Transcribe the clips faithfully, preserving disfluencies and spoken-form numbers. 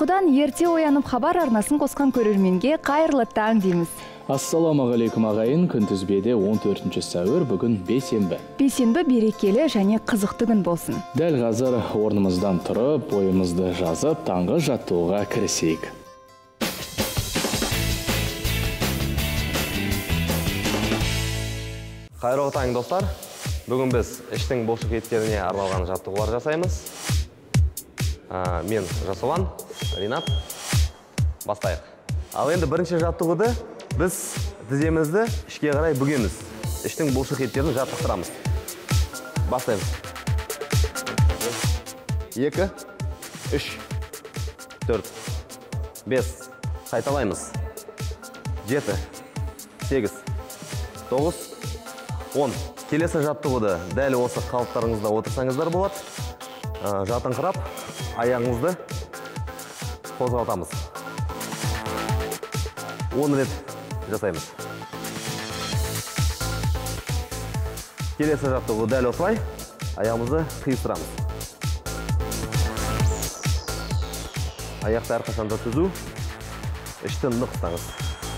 Ұйқыдан ерте оянып хабар арнасын қосқан көрерменге қайырлы таң дейміз. Ассаламағалейкум ағайын, күнтізбеде он төртінші сәуір, бүгін бейсенбі. Бейсенбі берекелі және қызықты күн болсын. Дәл қазір орнымыздан тұрып, бойымызды жазып, таңғы жаттығуға кірісейік. Қайырлы таң достар. Бүгін біз іштің бұлшық еттеріне арналған жаттығулар жасаймыз. Мен Жасұлан, Ринат. Бастайық. Ал енді бірінші жаттығуды біз тіземізді ішке қарай бүгеміз. Іштің бұлшық еттерін жаттықтырамыз. Бастаймыз. Екі, үш, төрт, бес. Қайталаймыз. Жеті, сегіз, тоғыз, он. Келесі жаттығуды дәл осы қалыптарыңызда отырсаңыздар болады. Жатыңқырап, аяғыңызды қозғалтамыз. он рет жасаймыз. Келесі жаттығуды дәл осылай, аяғымызды қиыстырамыз. Аяқты әрқашанда түзу, ішті нық ұстаңыз.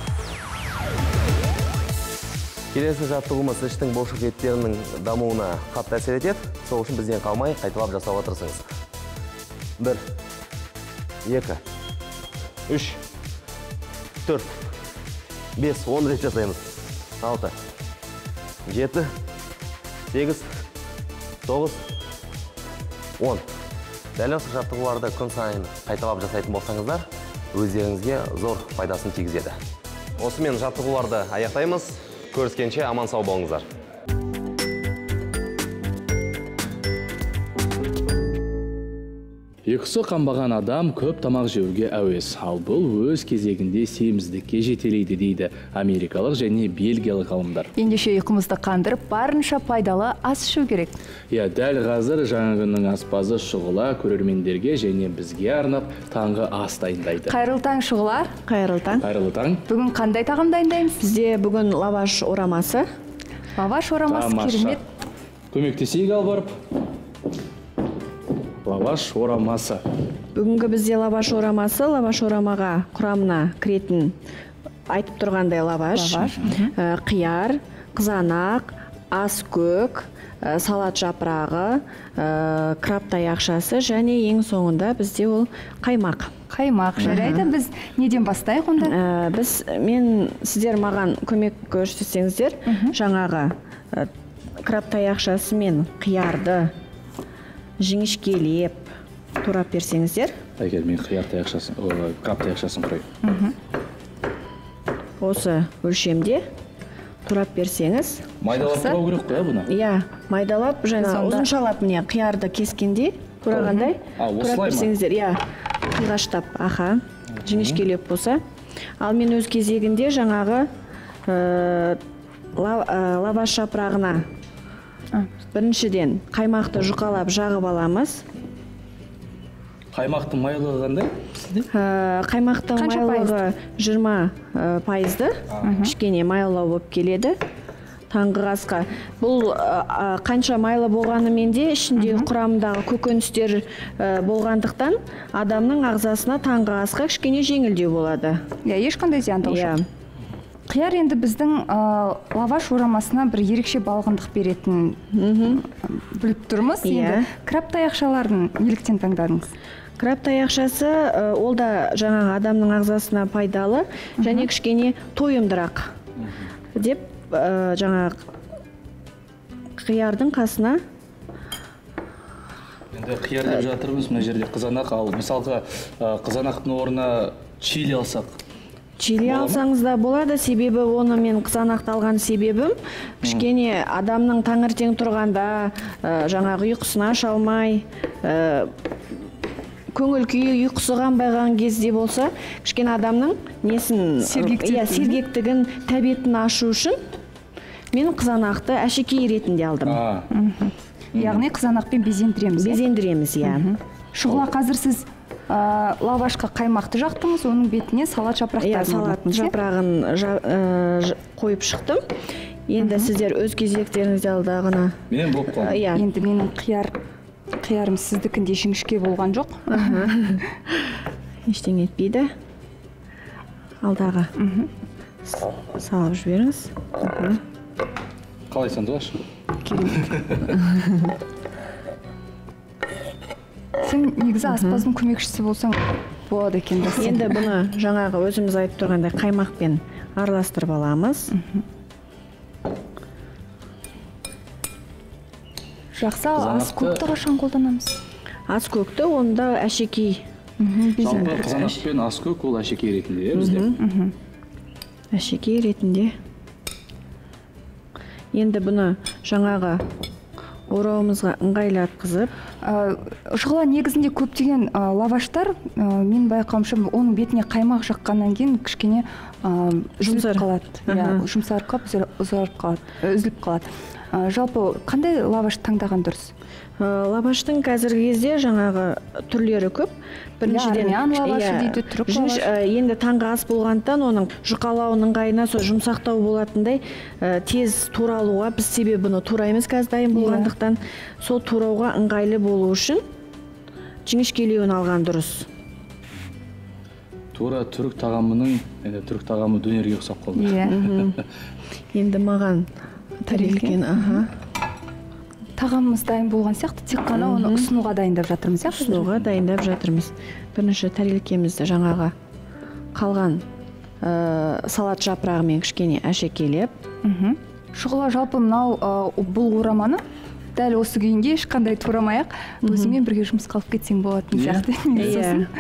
Келесі жаттығуымыз іштің бұлшық еттерінің дамуына қатты әсер етеді. Сол үшін бізден қалмай қайталап жасауға тырысыңыз. Бір, екі, үш, төрт, бес, он рет жасаймыз. Алты, жеті, сегіз, тоғыз, он. Дәл осы жаттығуларды күн сайын қайталап жасайтын болсаңыздар, өздеріңізге зор пайдасын тигізеді. Осымен жаттығуларды аяқтаймыз. Көріскенше аман сау болыңыздар. Ұйқысы қанбаған адам көп тамақ жеуге әуес, ал бұл өз кезегінде семіздікке жетелейді дейді америкалық және бельгиялық ғалымдар. Ендеше ұйқымызды қандырып, барынша пайдалы ас ішу керек. Иә, дәл қазір жаңа күннің аспазы Шұғыла көрермендерге және бізге арнап таңғы ас дайындайды. Қайырлы таң, Шұғыла. Қайырлы таң. Қайырлы таң. Бүгін қандай тағам дайындаймыз? Бізде бүгін лаваш орамасы. Лаваш орамасы керемет. Көмектесейік ал барып. Лаваш орамасы. Бүгінгі бізде лаваш орамасы, лаваш орамаға құрамына кіретін айтып тұрғандай лаваш, қияр, қызанақ, ас көк, салат жапырағы, краб таяқшасы және ең соңында бізде ол қаймақ. Қаймақ жарайды. Біз неден бастайық онда? Біз, мен сіздер маған көмек көрсетсеңіздер, жаңағы краб таяқшасы мен қиярды жіңішкелеп турап берсеңіздер. Әгер мен қияр таяқшасын, краб таяқшасын құрайын. Осы өлшемде турап берсеңіз. Майдалап тұрау керек қоя бұны? Иә, майдалап, жаңа ұзыншалап міне қиярды кескенде турағандай турап берсеңіздер. Иә, қиғаштап, аха, жіңішкелеп болса. Ал мен өз кезегінде жаңағы лаваш жапырағына біріншіден қаймақты жұқалап жағып аламыз. Қаймақтың майлығы қандай? Қаймақтың майлығы жиырма пайызды, кішкене майлау болып келеді таңғы асқа. Бұл қанша майлы болғанымен де ішінде құрамындағы көкөністер болғандықтан адамның ағзасына таңғы асқа кішкене жеңілдеу болады. Иә, ешқандай зияндығы жоқ. Қияр енді біздің лаваш орамасына бір ерекше балғындық беретін біліп тұрмыз. Енді краб таяқшаларын неліктен таңдадыңыз? Краб таяқшасы ол да жаңағы адамның ағзасына пайдалы және кішкене тойымдырақ деп жаңағы қиярдың қасына. Енді қияр деп жатырмыз, мына жерде қызанақ, ал мысалға қызанақтың орнына чили алсақ. Чили алсаңыз да болады, себебі оны мен қызанақты алған себебім кішкене адамның таңертең тұрғанда жаңағы ұйқысына аша алмай, көңіл күйі ұйқысы қанбаған кезде болса, кішкене адамның несін, сергектігін, тәбетін ашу үшін мен қызанақты әшекей ретінде алдым. Яғни қызанақпен безендіреміз. Безендіреміз, иә. Шұғыла, қазір сіз лавашқа қаймақты жақтыңыз, оның бетіне салат жапырақтарын. Салат жапырағын қойып шықтым. Енді сіздер өз кезектеріңізде алдағына. Менен болып қалды. Енді менің қияр қиярым сіздікінде жіңішке болған жоқ. ештеңе етпейді. Алдағы салып жіберіңіз. Қалай Сандуғаш? Сен негізі аспаздың көмекшісі болсаң болады екен. Енді бұны жаңағы өзіміз айтып тұрғандай қаймақпен араластырып аламыз. Жақсы, ас көкті қашан қолданамыз? Ас көкті онда әшекей. Жалпы қызанақ пен ас көк ол әшекей ретінде бізде. Әшекей ретінде. Енді бұны жаңағы орауымызға ыңғайлатқызып. Шұғыла негізінде көптеген лаваштар, мен байқауымша, оның бетіне қаймақ жаққаннан кейін кішкене үзіліп қалады. Жұмсарып қалады, үзіліп қалады. Жалпы қандай лаваш таңдаған дұрыс? Лаваштың қазіргі кезде жаңағы түрлері көп. Біріншіден лавашы дейді, түрік лаваш. Енді таңғы ас болғандықтан оның жұқалауының ыңғайына сол жұмсақтау болатындай тез туралуға біз себебі бұны тураймыз қазір дайын болғандықтан, сол турауға ыңғайлы болу үшін жіңішкелеуін алған дұрыс. Тура түрік тағамының, енді түрік тағамы дөнерге ұқсап қалды. Енді маған тарелкен, аха. Тағамымыз дайын болған сияқты, тек қана оны ұсынуға дайындап жатырмыз, сияқты? Ұсынуға дайындап жатырмыз. Бірінші тарелкемізді жаңағы қалған салат жапырағымен кішкене әшекейлеп. Шұғыла жалпы мынау бұл ораманы дәл осы күйінде ешқандай турамай-ақ өзімен бірге жұмысқа алып кетсең болатын сияқты.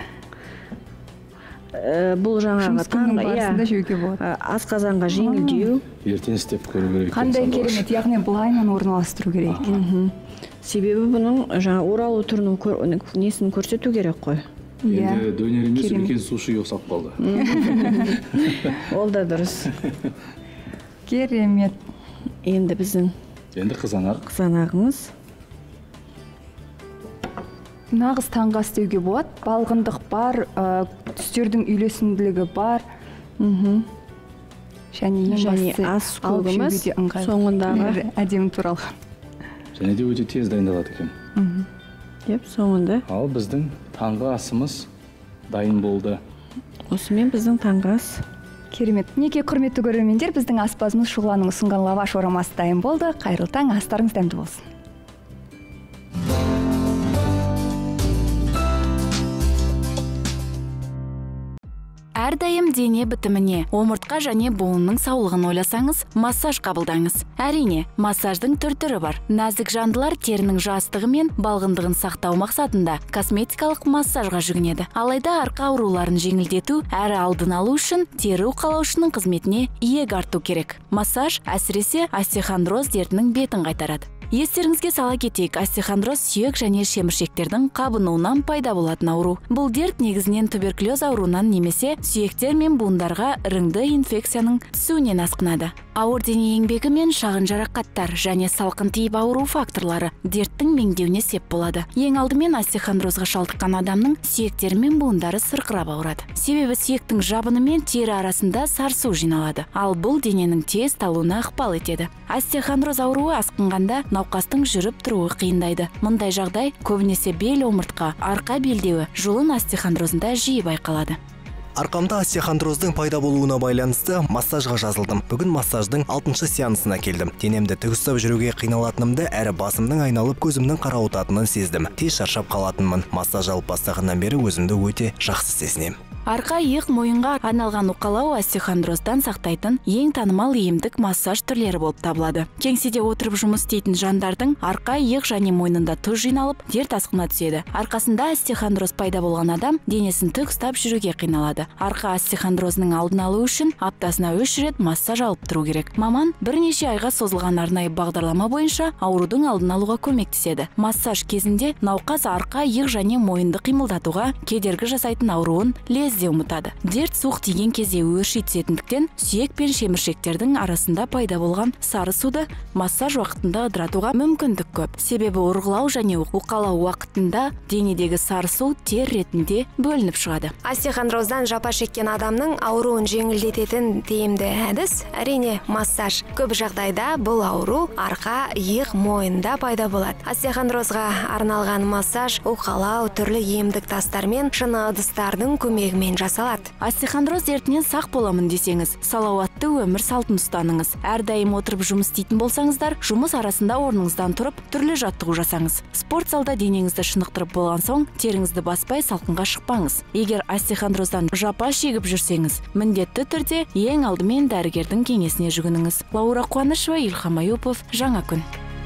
Бұл жаңағы таңғы барысында жеуге болады. Асқазанға жеңілдеу. Ертең істеп көру керек. Қандай керемет, яғни былайынан орналастыру керек. Себебі бұның жаңа оралу түрінің несін көрсету керек қой. Енді дөнер емес, үлкен сушиге ұқсап қалды. Ол да дұрыс. Керемет. Енді біздің енді қызанақ. Қызанағымыз. Нағыз таңғы ас деуге болады. Балғындық бар, түстердің үйлесімділігі бар. Және ең бастысы ас көбіміз соңындағы әдемі туралған. Және де өте тез дайындалады екен. Деп, соңында. Ал біздің таңғы асымыз дайын болды. Осымен біздің таңғы ас. Керемет. Неке құрметті көрермендер, біздің аспазымыз Шұғыланың ұсынған лаваш орамасы дайын болды. Қайырлы таң, астарыңыз дәмді болсын. Әрдайым дене бітіміне, омыртқа және буынның саулығын ойласаңыз, массаж қабылдаңыз. Әрине, массаждың түр-түрі бар. Нәзік жандылар терінің жастығы мен балғындығын сақтау мақсатында косметикалық массажға жүгінеді. Алайда арқа ауруларын жеңілдету әрі алдын алу үшін тері уқалаушының қызметіне иек арту керек. Массаж әсіресе остеохондроз дертінің бетін қайтарады. Естеріңізге сала кетейік, остеохондроз сүйек және шеміршектердің қабынуынан пайда болатын ауру. Бұл дерт негізінен туберкулез ауруынан немесе сүйектер мен буындарға іріңді инфекцияның түсуінен асқынады. Ауыр дене еңбегі мен шағын жарақаттар және салқын тиіп ауру факторлары дерттің меңдеуіне сеп болады. Ең алдымен остеохондрозға шалдыққан адамның сүйектері мен буындары сырқырап ауырады. Себебі сүйектің жабыны мен тері арасында сарсу жиналады, ал бұл дененің тез талуына ықпал етеді. Остеохондроз ауруы асқынғанда науқастың жүріп тұруы қиындайды. Мұндай жағдай көбінесе бел омыртқа, арқа белдеуі, жұлын остеохондрозында жиі байқалады. Арқамда остеохондроздың пайда болуына байланысты массажға жазылдым. Бүгін массаждың алтыншы сеансына келдім. Денемді тік ұстап жүруге қиналатынымды әрі басымның айналып көзімнің қарауытатынын сездім. Тез шаршап қалатынмын. Массаж алып бастағаннан бері өзімді өте жақсы сезінемін. Арқа иық мойынға арналған уқалау остеохондроздан сақтайтын ең танымал емдік массаж түрлері болып табылады. Кеңседе отырып жұмыс істейтін жандардың арқа иық және мойнында тұз жиналып, дерт асқына түседі. Арқасында остеохондроз пайда болған адам денесін тік ұстап жүруге қиналады. Арқа остеохондрозының алдын алу үшін аптасына үш рет массаж алып тұру керек. Маман бірнеше айға созылған арнайы бағдарлама бойынша аурудың алдын алуға көмектеседі. Массаж кезінде науқас арқа иық және мойынды қимылдатуға кедергі жасайтын ауруын лез кезде ұмытады. Дерт суық тиген кезде өрши түсетіндіктен сүйек пен шеміршектердің арасында пайда болған сары суды массаж уақытында ыдыратуға мүмкіндік көп. Себебі ұрғылау және уқалау уақытында денедегі сары су тер ретінде бөлініп шығады. Остеохондроздан жапа шеккен адамның ауруын жеңілдететін тиімді әдіс әрине массаж. Көп жағдайда бұл ауру арқа, иық, мойында пайда болады. Остеохондрозға арналған массаж уқалау түрлі емдік тастар мен шыны ыдыстардың көмегімен жасалады. Остеохондроз дертінен сақ боламын десеңіз, салауатты өмір салтын ұстаныңыз. Әрдайым отырып жұмыс істейтін болсаңыздар, жұмыс арасында орныңыздан тұрып, түрлі жаттығу жасаңыз. Спорт залда денеңізді шынықтырып болған соң, теріңізді баспай салқынға шықпаңыз. Егер остеохондроздан жапа шегіп жүрсеңіз, міндетті түрде ең алдымен дәрігердің кеңесіне жүгініңіз. Лаура Қуанышева, Ильхам Аюпов, Жаңа күн.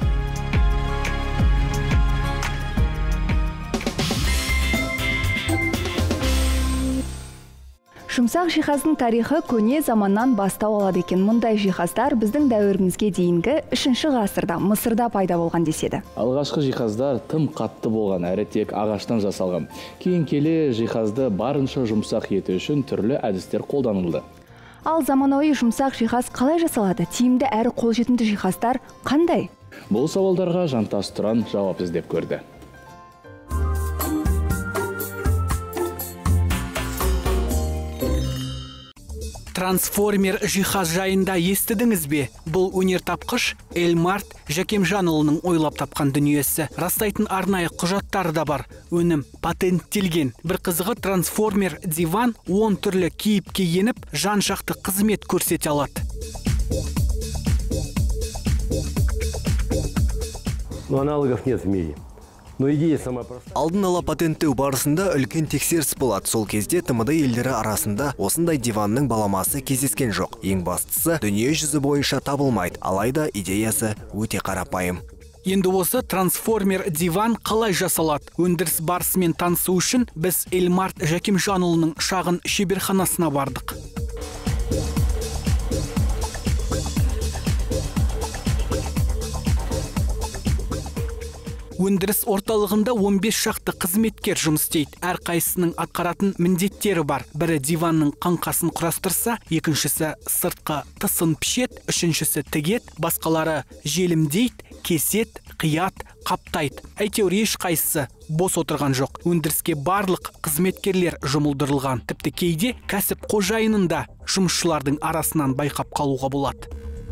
Жұмсақ жиһаздың тарихы көне заманнан бастау алады екен. Мұндай жиһаздар біздің дәуірімізге дейінгі үшінші ғасырда Мысырда пайда болған деседі. Алғашқы жиһаздар тым қатты болған, әрі тек ағаштан жасалған. Кейін келе жиһазды барынша жұмсақ ету үшін түрлі әдістер қолданылды. Ал заманауи жұмсақ жиһаз қалай жасалады? Тиімді әрі қолжетімді жиһаздар қандай? Бұл сауалдарға Жантас Тұран жауап іздеп көрді. Трансформер жиһаз жайында естідіңіз бе? Бұл өнертапқыш Эльмарт Жакемжанұлының ойлап тапқан дүниесі. Растайтын арнайы құжаттары да бар. Өнім патенттелген. Бір қызығы, трансформер диван он түрлі кейіпке еніп, жан-жақты қызмет көрсете алады. Но аналогов нет в мире. Алдын ала патенттеу барысында үлкен тексеріс болады. Сол кезде тмд елдері арасында осындай диванның баламасы кездескен жоқ. Ең бастысы, дүние жүзі бойынша табылмайды. Алайда идеясы өте қарапайым. Енді осы трансформер диван қалай жасалады? Өндіріс барысымен танысу үшін біз Эльмарт Жакемжанұлының шағын шеберханасына бардық. Өндіріс орталығында он бес шақты қызметкер жұмыс істейді. Әр қайсының атқаратын міндеттері бар. Бірі диванның қаңқасын құрастырса, екіншісі сыртқы тысын пішет, үшіншісі тігет, басқалары желімдейді, кесет, қият, қаптайды. Әйтеуір еш қайсысы бос отырған жоқ. Өндіріске барлық қызметкерлер жұмылдырылған. Тіпті кейде кәсіп қожайынында жұмысшылардың арасынан байқап қалуға болады.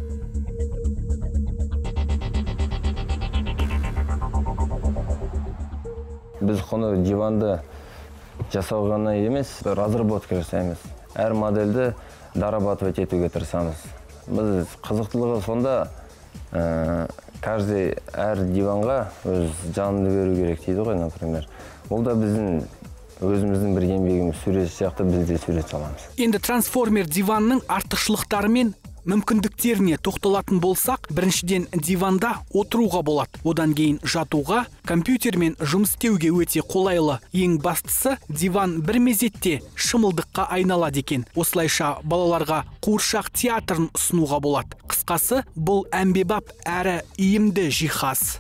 Біз құны диванды жасауғана емес, разработка жасаймыз. Әр модельді дорабатывать етуге тырысамыз. Біз қызықтылығы сонда, ә, каждый әр диванға өз жанды беру керек дейді ғой, например. Ол да біздің өзіміздің бір еңбегіміз, сурет сияқты біз де сурет саламыз. Енді трансформер диванның артықшылықтары мен мүмкіндіктеріне тоқталатын болсақ, біріншіден диванда отыруға болады. Одан кейін жатуға, компьютермен жұмыс істеуге өте қолайлы. Ең бастысы, диван бір мезетте шымылдыққа айналады екен. Осылайша балаларға қуыршақ театрын ұсынуға болады. Қысқасы, бұл әмбебап әрі иімді жиһаз.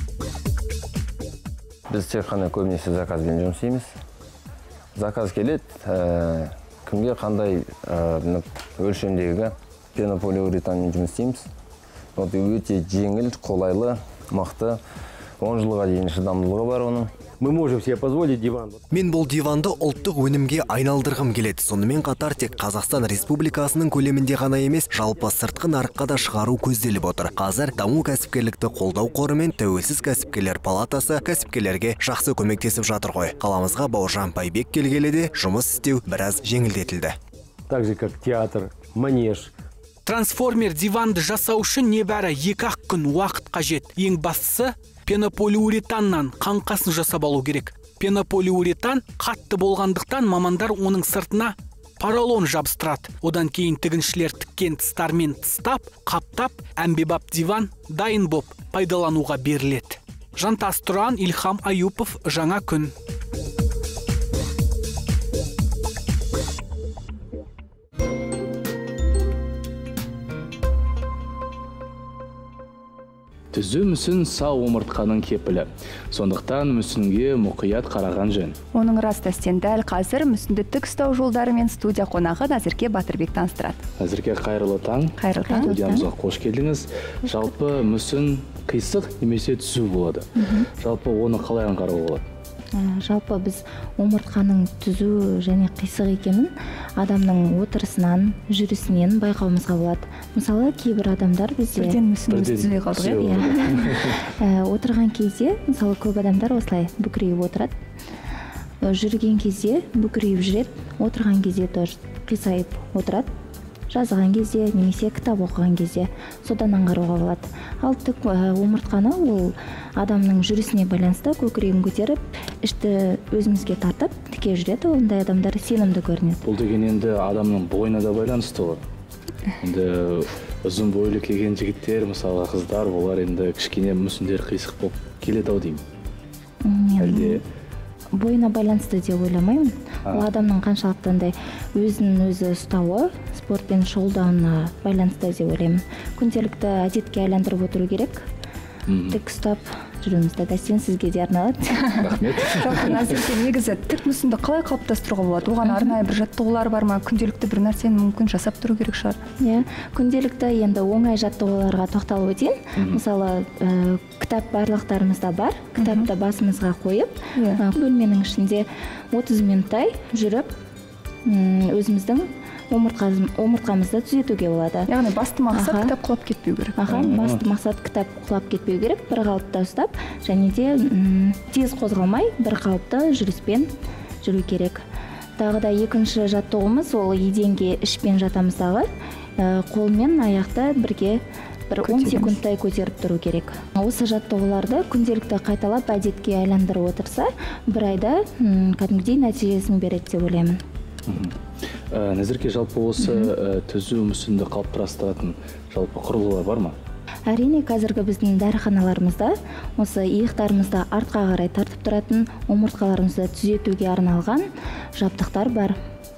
Біз тек қана көбінесе заказбен жұмыс істейміз. Заказ келеді, ә, кімге қандай ә, өлшемдегі пенополиуретанмен жұмыс істейміз. Өте жеңіл, қолайлы, мықты, он жылға дейін шыдамдылығы бар оның. Мы можем себе позволить диван. Мен бұл диванды ұлттық өнімге айналдырғым келеді. Сонымен қатар тек Қазақстан Республикасының көлемінде ғана емес, жалпы сыртқы нарыққа да шығару көзделіп отыр. Қазір даму кәсіпкерлікті қолдау қоры мен Тәуелсіз кәсіпкерлер палатасы кәсіпкерлерге жақсы көмектесіп жатыр ғой. Қаламызға Бауыржан Байбек келгелі де жұмыс істеу біраз жеңілдетілді. Так же, как театр, манеж. Трансформер диванды жасау үшін небәрі екі-ақ күн уақыт қажет. Ең бастысы, пенополиуретаннан қаңқасын жасап алу керек. Пенополиуретан қатты болғандықтан мамандар оның сыртына поролон жабыстырады. Одан кейін тігіншілер тіккен тыстармен тыстап, қаптап, әмбебап диван дайын боп пайдалануға беріледі. Жантас Тұран, Ильхам Аюпов, Жаңа күн. Түзу мүсін сау омыртқаның кепілі. Сондықтан мүсінге мұқият қараған жөн. Оның растастен дәл қазір мүсінді тік ұстау жолдары мен студия қонағы Назерке Батырбек таныстырады. Назерке, қайырлы таң. Қайырлы таң. Студиямызға қош келдіңіз. Жалпы мүсін қисық немесе түзу болады. Жалпы оны қалай аңғаруға болады? Жалпы біз омыртқаның түзу және қисық екенін адамның отырысынан, жүрісінен байқауымызға болады. Мысалы, кейбір адамдар бізде бірден мүсініміз түзей қалдық. Отырған кезде, мысалы, көп адамдар осылай бүкірейіп отырады. Жүрген кезде бүкірейіп жүреді, отырған кезде тоже қисайып отырады. Жазған кезде немесе кітап оқыған кезде содан аңғаруға болады. Ал тік омыртқаны ол адамның жүрісіне байланысты көкірегін көтеріп, ішті өзімізге тартып, тіке жүреді. Ондай адамдар сенімді көрінеді. Бұл деген енді адамның бойына да байланысты ғой. Енді ұзын бойлы келген жігіттер, мысалы қыздар, олар енді кішкене мүсіндер қисық болып келеді-ау деймін. Әлде бойына байланысты деп ойламаймын. Ол адамның қаншалықты өзін өзі ұстауы, спортпен шұғылдануына байланысты деп ойлаймын. Күнделікті әдетке айландырып отыру керек. Тік ұстап жүруімізді. Дәстен, сізге де арналады. Рахмет. Жалпы Назерке, негізі тік мүсінді қалай қалыптастыруға болады? Оған арнайы бір жаттығулар бар ма? Күнделікті бір нәрсені мүмкін жасап тұру керек шығар. Иә, күнделікті енді оңай жаттығуларға тоқталып өтейін. Мысалы, кітап барлықтарымызда бар. Кітапты басымызға қойып, бөлменің ішінде отыз минуттай жүріп, өзіміздің омыртқамызды түзетуге болады. Яғни басты мақсат кітап құлап кетпеу керек. Аха, басты мақсат кітап құлап кетпеу керек, бір қалыпта ұстап, және де тез қозғалмай, бір қалыпта жүріспен жүру керек. Тағы да екінші жаттығуымыз ол еденге ішпен жатамыздағы, қолмен аяқты бірге бір он секундтай көтеріп тұру керек. Осы жаттығуларды күнделікті қайталап әдетке айландырып отырса, бір айда кәдімгідей нәтижесін береді деп ойлаймын. Назерке, жалпы осы түзу мүсінді қалыптастыратын жалпы құрылғылар бар ма? Әрине, қазіргі біздің дәріханаларымызда осы иықтарымызды артқа қарай тартып тұратын, омыртқаларымызды түзетуге арналған жабдықтар бар.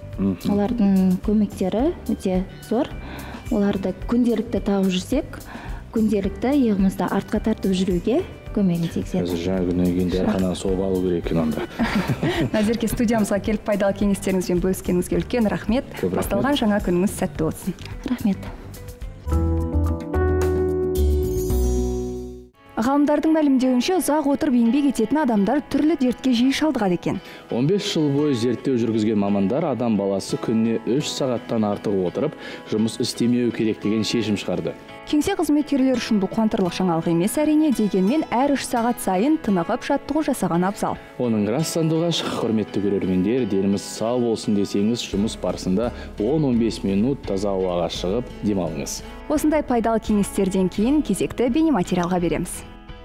Олардың көмектері өте зор. Оларды күнделікті тағып жүрсек, күнделікті иығымызды артқа тартып жүруге көмегін тигізеді. Қазір жаңа күні келген дәріхананы соғып алу керек екен онда. Назерке, студиямызға келіп пайдалы кеңестеріңізбен бөліскеніңізге үлкен рахмет. Басталған жаңа күніңіз сәтті болсын. Рахмет. Ғалымдардың мәлімдеуінше, ұзақ отырып еңбек ететін адамдар түрлі дертке жиі шалдығады екен. он бес жыл бойы зерттеу жүргізген мамандар адам баласы күніне үш сағаттан артық отырып, жұмыс істемеу керек деген шешім шығарды. Кеңсе қызметкерлер үшін бұл қуантарлық жаңалық емес әрине, дегенмен әр үш сағат сайын тынығып жаттығу жасаған абзал. Оның рас сандуғаш, құрметті көрермендер, деніміз сау болсын десеңіз, жұмыс барысында он он бес минут таза ауаға шығып демалыңыз. Осындай пайдалы кеңестерден кейін кезекті бейнематериалға береміз.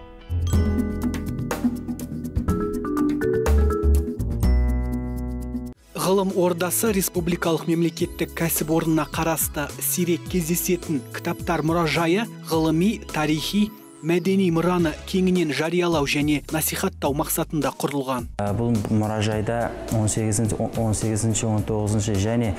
Ғылым ордасы республикалық мемлекеттік кәсіпорнына қарасты сирек кездесетін кітаптар мұражайы ғылыми, тарихи, мәдени мұраны кеңінен жариялау және насихаттау мақсатында құрылған. Бұл мұражайда он сегізінші, он тоғызыншы және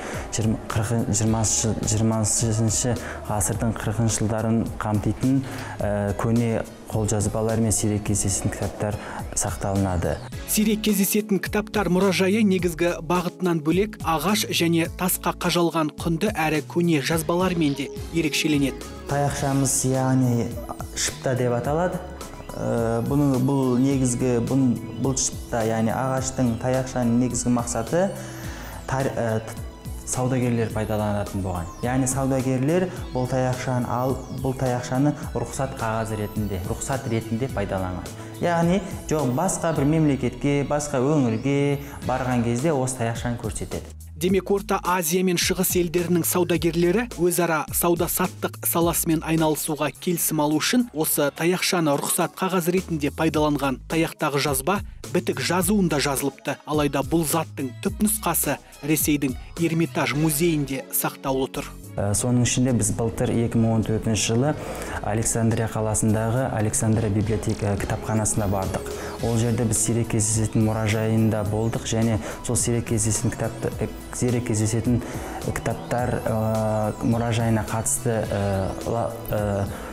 жиырмасыншы ғасырдың қырқыншы жылдарын қамтитын көне қолжазбалар мен сирек кездесетін кітаптар сақталынады. Сирек кездесетін кітаптар мұражайы негізгі бағытынан бөлек ағаш және тасқа қажалған құнды әрі көне жазбалармен де ерекшеленеді. Таяқшамыз, яғни шыпта деп аталады. Бұның бұл негізгі бұл шыпта, яғни ағаштың таяқшаның негізгі мақсаты саудагерлер пайдаланатын болған. Яғни саудагерлер бұл таяқшаны ал бұл таяқшаны рұқсат қағазы ретінде, рұқсат ретінде пайдаланған. Яғни жоқ басқа бір мемлекетке, басқа өңірге барған кезде осы таяқшаны көрсетеді. Демек, Орта Азия мен Шығыс елдерінің саудагерлері өзара сауда-саттық саласымен айналысуға келісім алу үшін осы таяқшаны рұқсат қағаз ретінде пайдаланған. Таяқтағы жазба бітік жазуында жазылыпты. Алайда бұл заттың түпнұсқасы Ресейдің Эрмитаж музейінде сақтаулы тұр. Соның ішінде біз былтыр екі мың он төртінші жылы Александрия қаласындағы Александрия библиотека кітапханасына бардық. Ол жерде біз сирек кездесетін мұражайында болдық және сол сирек кездесетін кітапты сирек кездесетін кітаптар мұражайына қатысты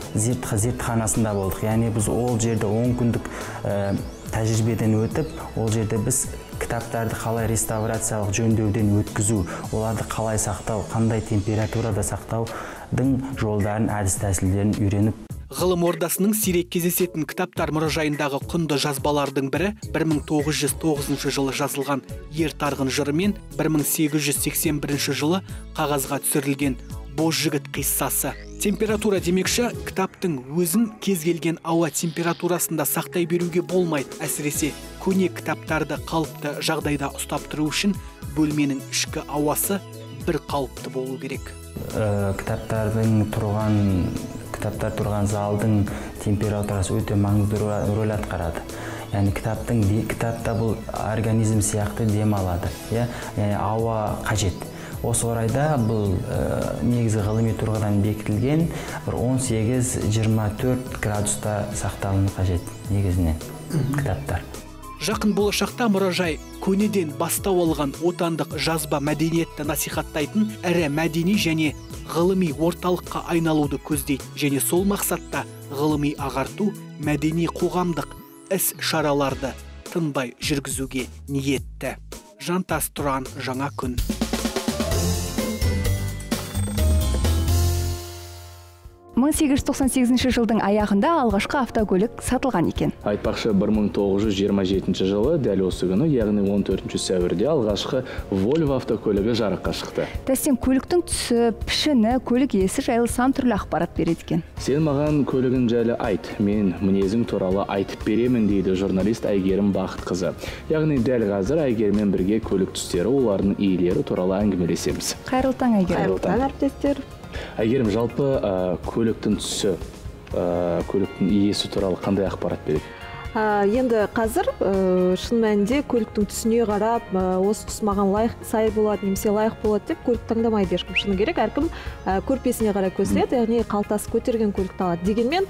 зертханасында болдық. Яғни біз ол жерде он күндік тәжірибеден өтіп, ол жерде біз кітаптарды қалай реставрациялық жөндеуден өткізу, оларды қалай сақтау, қандай температурада сақтаудың жолдарын, әдіс тәсілдерін үйреніп. Ғылым ордасының сирек кездесетін кітаптар мұражайындағы құнды жазбалардың бірі бір мың тоғыз жүз тоғызыншы жылы жазылған Ер тарғын жыры мен бір мың сегіз жүз сексен бірінші жылы қағазға түсірілген Боз жігіт қиссасы. Температура демекші, кітаптың өзін кез келген ауа температурасында сақтай беруге болмайды. Әсіресе көне кітаптарды қалыпты жағдайда ұстап тұру үшін бөлменің ішкі ауасы бір қалыпты болу керек. Кітаптардың тұрған кітаптар тұрған залдың температурасы өте маңызды рөл атқарады. Яғни кітаптың кітапта бұл организм сияқты дем алады. Яғни ауа қажет. Осы орайда бұл негізі ғылыми тұрғыдан бекітілген он сегіз жиырма төрт градуста сақталуы қажет негізінен кітаптар. Жақын болашақта мұражай көнеден бастау алған отандық жазба мәдениетті насихаттайтын ірі мәдени және ғылыми орталыққа айналуды көздейді, және сол мақсатта ғылыми ағарту, мәдени қоғамдық іс шараларды тынбай жүргізуге ниетті. Жантас Тұран, Жаңа күн. мың сегіз жүз тоқсан сегізінші жылдың аяғында алғашқы автокөлік сатылған екен. Айтпақшы, бір мың тоғыз жүз жиырма жетінші жылы дәл осы күні, яғни он төртінші сәуірде алғашқы Volvo автокөлігі жарыққа шықты. Тәстен көліктің түсі, пішіні, көлік иесі жайлы сан түрлі ақпарат береді екен. Сен маған көлігің жайлы айт, мен мінезің туралы айтып беремін, дейді журналист Әйгерім Бақытқызы. Яғни дәл қазір Әйгеріммен бірге көлік түстері, олардың иелері туралы әңгімелесеміз. Қайырлы таң, Әйгерім. Қайырлы таң, әріптестер. Әйгерім, жалпы көліктің түсі, көліктің иесі туралы қандай ақпарат береді? Енді қазір шын мәнінде көліктің түсіне қарап, осы түс маған лайық сай болады, немесе лайық болады деп көлік таңдамайды ешкім. Шыны керек, әркім көрпесіне қарай көсіледі, яғни қалтасы көтерген көлікті алады. Дегенмен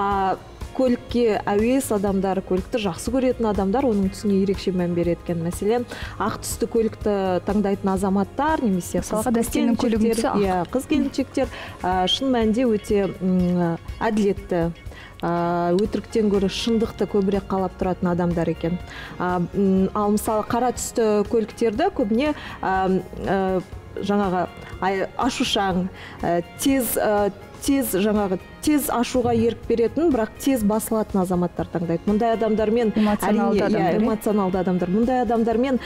көлікке әуес адамдар, көлікті жақсы көретін адамдар оның түсіне ерекше мән береді екен. Мәселен, ақ түсті көлікті таңдайтын азаматтар, немесе қыз келіншектер шын мәнінде өте әділетті, өтіріктен гөрі шындықты көбірек қалап тұратын адамдар екен. Ал мысалы қара түсті көліктерді көбіне жаңағы ашушаң, тез тез жаңағы тез ашуға ерік беретін, бірақ тез басылатын азаматтар таңдайды. Мұндай адамдармен эмоционалды адамдар. Мұндай адамдармен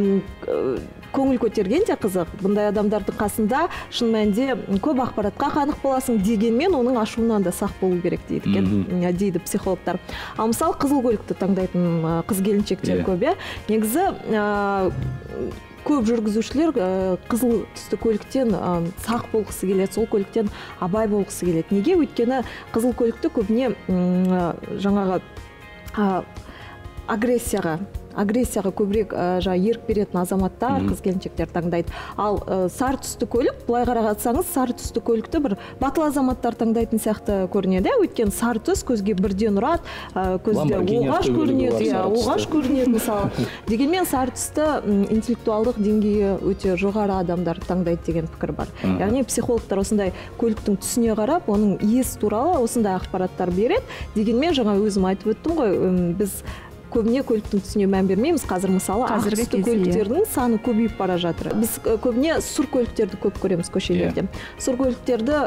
көңіл көтерген де қызық. Бұндай адамдардың қасында шын мәнінде көп ақпаратқа қанық боласың, дегенмен оның ашуынан да сақ болу керек дейді екен, дейді психологтар. Ал мысалы қызыл көлікті таңдайтын қыз келіншектер көп. Негізі көп жүргізушілер қызыл түсті көліктен сақ болғысы келеді, сол көліктен абай болғысы келеді. Неге? Өйткені қызыл көлікті көбіне жаңағы агрессияға агрессияға көбірек ерік беретін азаматтар, қыз келіншектер таңдайды. Ал сары түсті көлік, былай қарағатсаңыз, сары түсті көлікті бір батыл азаматтар таңдайтын сияқты көрінеді. Өйткені сары түс көзге бірден ұрады, көзде оғаш көрінеді, оғаш көрінеді мысалы. Дегенмен сары түсті интеллектуалдық деңгейі өте жоғары адамдар таңдайды деген пікір бар. Яғни психологтар осындай көліктің түсіне қарап, оның иесі туралы осындай ақпараттар береді. Дегенмен жаңа өзім айтып өттім ғой, біз көбіне көліктің түсіне мән бермейміз. Қазір мысалы ақ түсті көліктердің саны көбейіп бара жатыр. Біз көбіне сұр көліктерді көп көреміз көшелерде. Сұр көліктерді,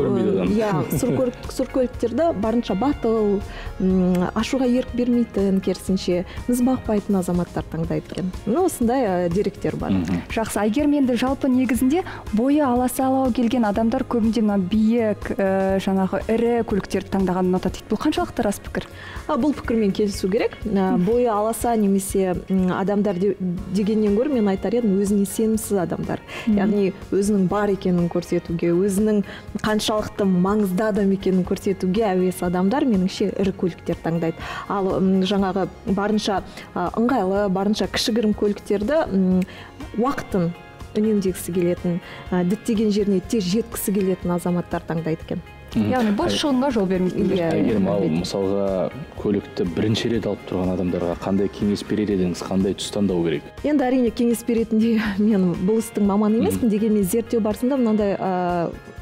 сұр көліктерді барынша батыл, ашуға ерік бермейтін, керісінше міз бақпайтын азаматтар таңдайды екен. Осындай деректер бар. Жақсы, Әйгерім, енді жалпы негізінде бойы аласалау келген адамдар көбінде биік, жаңағы ірі көліктерді таңдағанын ұнатады дейді. Бұл қаншалықты рас пікір? Бұл пікірмен келісу керек. Бойы аласа немесе адамдар дегеннен гөрі мен айтар едім, өзіне сенімсіз адамдар. Яғни өзінің бар екенін көрсетуге, өзінің қаншалықты маңызды адам екенін көрсетуге әуес адамдар меніңше ірі көліктер таңдайды. Ал жаңағы барынша ыңғайлы, барынша кішігірім көліктерді уақытын үнемдегісі келетін, діттеген жеріне тез жеткісі келетін азаматтар таңдайды екен. Яғни бос шығынға жол бермейтін. Әйгерім, ал мысалға көлікті бірінші рет алып тұрған адамдарға қандай кеңес берер едіңіз, қандай тұс таңдау керек? Енді әрине кеңес беретіндей мен бұл істің маманы емеспін, дегенмен зерттеу барысында мынандай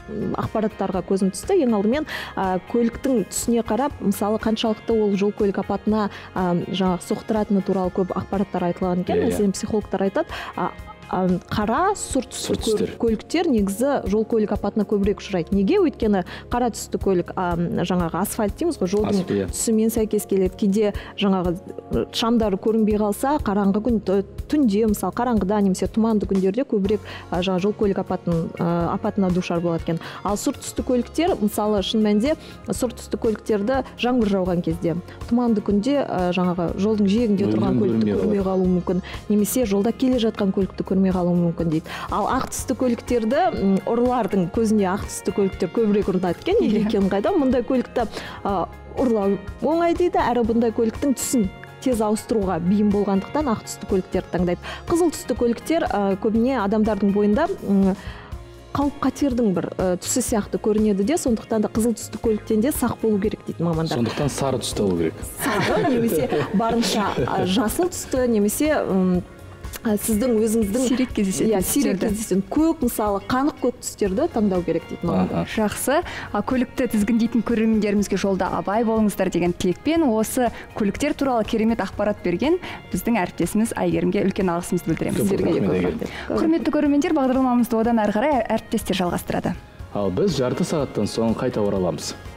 ақпараттарға көзім түсті. Ең алдымен көліктің түсіне қарап, мысалы қаншалықты ол жол көлік апатына жаңағы соқтыратыны туралы көп ақпараттар айтылған екен. Мәселен, психологтар айтады, қара сұр түсті көліктер негізі жол көлік апатына көбірек ұшырайды. Неге? Өйткені қара түсті көлік жаңағы асфальт дейміз ғой, жолдың түсімен сәйкес келеді. Кейде жаңағы шамдары көрінбей қалса, қараңғы күн түнде, мысалы қараңғыда немесе тұманды күндерде көбірек жаңағы жол көлік апатына душар болады екен. Ал сұр түсті көліктер, мысалы шын мәнінде сұр түсті көліктерді жаңбыр жауған кезде, тұманды күнде жаңағы жолдың жиегінде тұрған көлікті көрмей қалуы мүмкін, немесе жолда келе жатқан көлікті көрмей қалуы мүмкін дейді. Ал ақ түсті көліктерді ұрылардың көзіне ақ түсті көліктер көбірек ұрынады екен. Неге екенін қайда? Мұндай көлікті ұрлау оңай дейді, әрі бұндай көліктің түсін тез ауыстыруға бейім болғандықтан ақ түсті көліктерді таңдайды. Қызыл түсті көліктер көбіне адамдардың бойында қауіп қатердің бір түсі сияқты көрінеді де, сондықтан да қызыл түсті көліктен де сақ болу керек дейді мамандар. Сондықтан сары түсті алу керек. Сары немесе барынша жасыл түсті, немесе сіздің өзіңіздің сирек кездесетін иә сирек кездесетін көк, мысалы қанық көк түстерді таңдау керек дейді мамандар. Жақсы. Көлікті тізгіндейтін көрермендерімізге жолда абай болыңыздар деген тілекпен осы көліктер туралы керемет ақпарат берген біздің әріптесіміз Әйгерімге үлкен алғысымызды білдіреміз. Сіздерге де көп рахмет. Құрметті көрермендер, бағдарламамызды одан әрі қарай әріптестер жалғастырады. Ал біз жарты сағаттан соң қайта ораламыз.